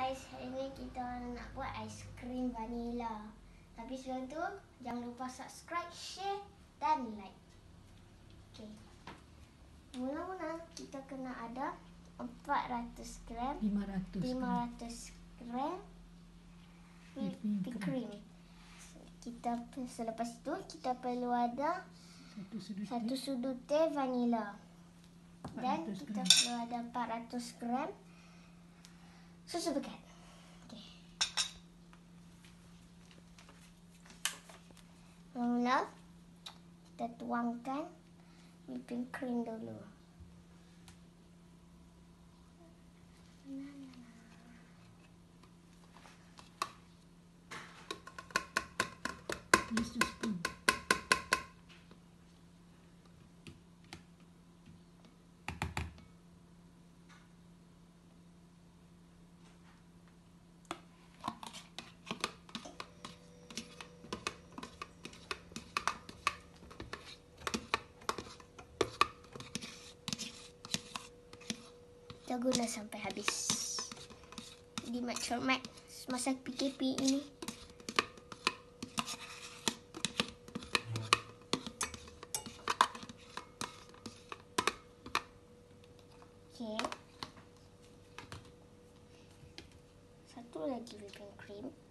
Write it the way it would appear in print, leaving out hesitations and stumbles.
guys, hari ni kita nak buat aiskrim vanila. Tapi sebelum tu, jangan lupa subscribe, share dan like. Okay. Mula-mula kita kena ada 400 gram, 500 gram whipping cream. Kita selepas itu kita perlu ada satu sudut teh vanila. Dan kita perlu ada 400 gram susu pekat. Okay. Mula kita tuangkan whipping cream dulu. Use the spoon. Kita guna sampai habis. Di mat cermat semasa PKP ini. Okay. Satu lagi whipping cream.